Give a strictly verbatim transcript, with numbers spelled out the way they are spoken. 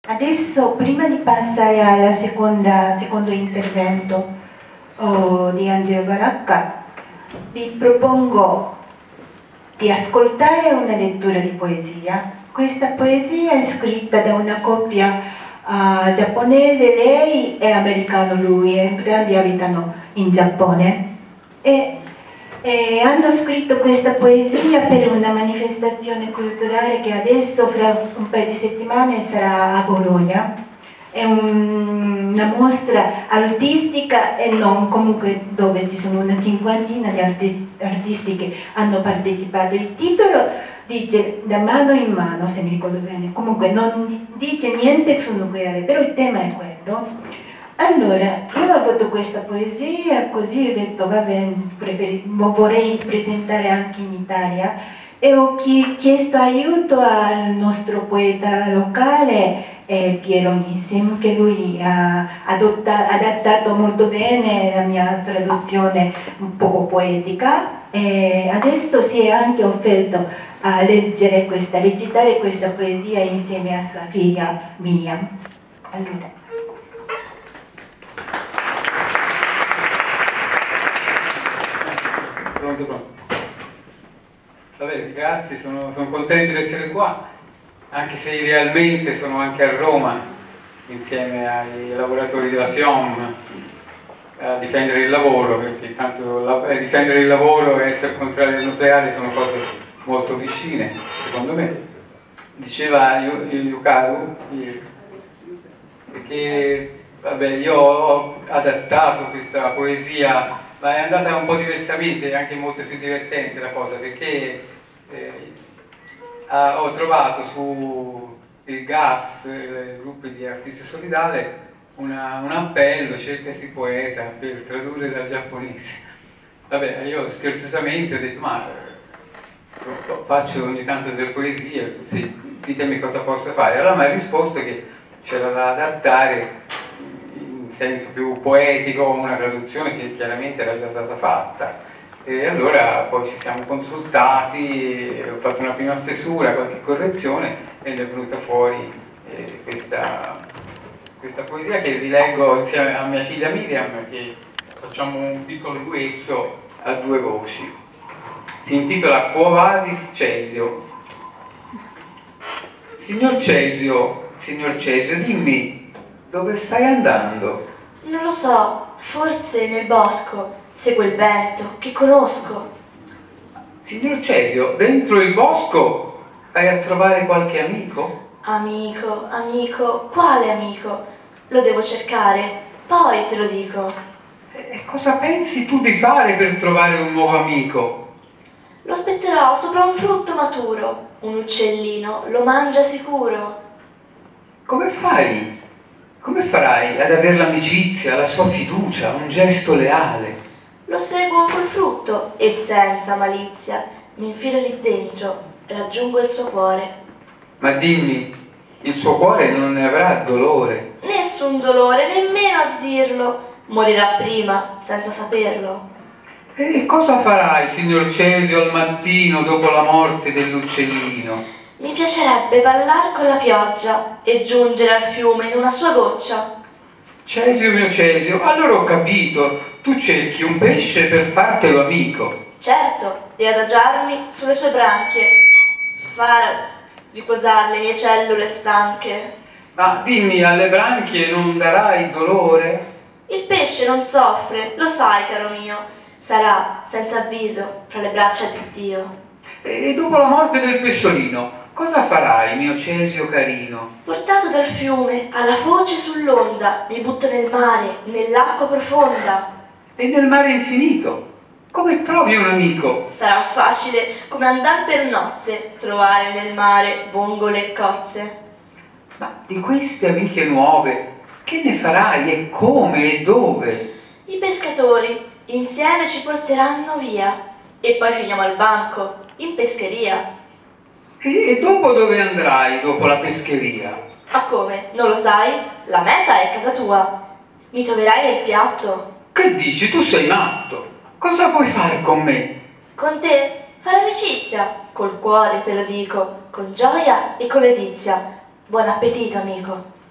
Adesso, prima di passare al secondo intervento oh, di Angelo Baracca, vi propongo di ascoltare una lettura di poesia. Questa poesia è scritta da una coppia uh, giapponese, lei e americano lui, entrambi abitano in Giappone. E E hanno scritto questa poesia per una manifestazione culturale che adesso fra un paio di settimane sarà a Bologna. È un, una mostra artistica e non, comunque dove ci sono una cinquantina di artisti, artisti che hanno partecipato. Il titolo dice Da mano in mano, se mi ricordo bene, comunque non dice niente su nucleare, però il tema è quello. Allora, io ho avuto questa poesia, così ho detto, va bene, vorrei presentare anche in Italia e ho chiesto aiuto al nostro poeta locale, eh, Piero Nissim, che lui ha adotta, adattato molto bene la mia traduzione un poco poetica e adesso si è anche offerto a leggere questa, recitare questa poesia insieme a sua figlia Miriam. Allora. Pronto, pronto. Vabbè, grazie, sono, sono contento di essere qua, anche se idealmente sono anche a Roma, insieme ai lavoratori della F I O M, a difendere il lavoro, perché tanto la, eh, difendere il lavoro e essere contrari al nucleare sono cose molto vicine, secondo me. Diceva Yukaru, perché vabbè, io ho adattato questa poesia, ma è andata un po' diversamente, anche molto più divertente la cosa, perché eh, ha, ho trovato su il G A S, il gruppo di artisti solidali, una, un appello, cercasi poeta, per tradurre dal giapponese. Vabbè, io scherzosamente ho detto, ma faccio ogni tanto delle poesie, sì, ditemi cosa posso fare. Allora mi ha risposto che c'era da adattare in senso più poetico una traduzione che chiaramente era già stata fatta. E allora poi ci siamo consultati, ho fatto una prima stesura, qualche correzione e ne è venuta fuori eh, questa, questa poesia che vi leggo insieme a mia figlia Miriam, che facciamo un piccolo duetto a due voci. Si intitola Quo vadis Cesio. Signor Cesio, signor Cesio, dimmi, dove stai andando? Non lo so, forse nel bosco. Seguo il vento, che conosco. Signor Cesio, dentro il bosco vai a trovare qualche amico? Amico, amico, quale amico? Lo devo cercare, poi te lo dico. E cosa pensi tu di fare per trovare un nuovo amico? Lo aspetterò sopra un frutto maturo. Un uccellino lo mangia sicuro. Come fai? Come farai ad avere l'amicizia, la sua fiducia, un gesto leale? Lo seguo col frutto e senza malizia mi infilo lì dentro, raggiungo il suo cuore. Ma dimmi, il suo cuore non ne avrà dolore? Nessun dolore, nemmeno a dirlo. Morirà prima, senza saperlo. E cosa farai, signor Cesio, al mattino dopo la morte dell'uccellino? Mi piacerebbe ballar con la pioggia e giungere al fiume in una sua goccia. Cesio mio Cesio, allora ho capito, tu cerchi un pesce per fartelo amico. Certo, e adagiarmi sulle sue branchie, far riposare le mie cellule stanche. Ma dimmi, alle branchie non darai dolore? Il pesce non soffre, lo sai, caro mio, sarà senza avviso fra le braccia di Dio. E dopo la morte del pesciolino, cosa farai, mio Cesio carino? Portato dal fiume, alla foce sull'onda, mi butto nel mare, nell'acqua profonda. E nel mare infinito, come trovi un amico? Sarà facile come andar per nozze, trovare nel mare vongole e cozze. Ma di queste amiche nuove, che ne farai e come e dove? I pescatori insieme ci porteranno via e poi finiamo al banco, in pescheria. E, e dopo dove andrai, dopo la pescheria? Ma come? Non lo sai? La meta è casa tua. Mi troverai nel piatto. Che dici? Tu sei matto. Cosa vuoi fare con me? Con te? Fare amicizia. Col cuore te lo dico, con gioia e con letizia. Buon appetito, amico.